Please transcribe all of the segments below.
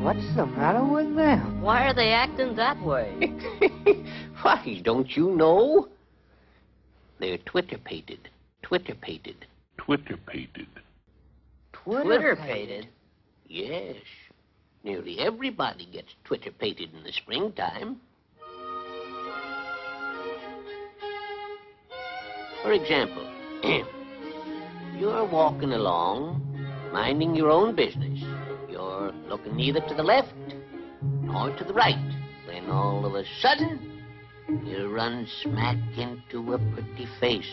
What's the matter with them? Why are they acting that way? Why, don't you know? They're Twitter-pated. Twitter-pated. Twitter-pated. Twitter-pated? Yes. Nearly everybody gets Twitter-pated in the springtime. For example, you're walking along, minding your own business. You're looking neither to the left nor to the right, when all of a sudden, you run smack into a pretty face.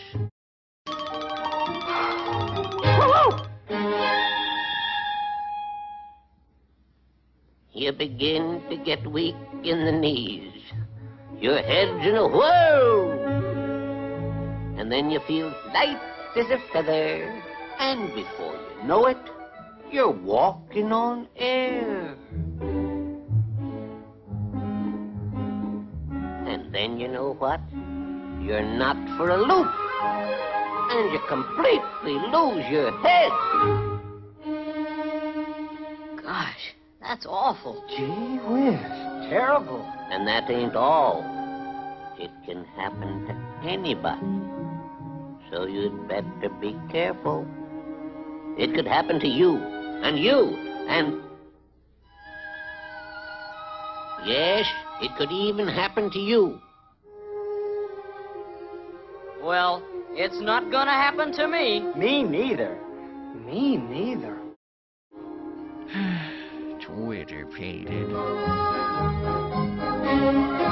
You begin to get weak in the knees. Your head's in a whirl. And then you feel light as a feather. And before you know it, you're walking on air. And then you know what? You're knocked for a loop. And you completely lose your head. Gosh, that's awful. Gee whiz. Terrible. And that ain't all. It can happen to anybody. So you'd better be careful. It could happen to you, and you, and... Yes, it could even happen to you. Well, it's not gonna happen to me. Me neither. Me neither. Twitter-pated.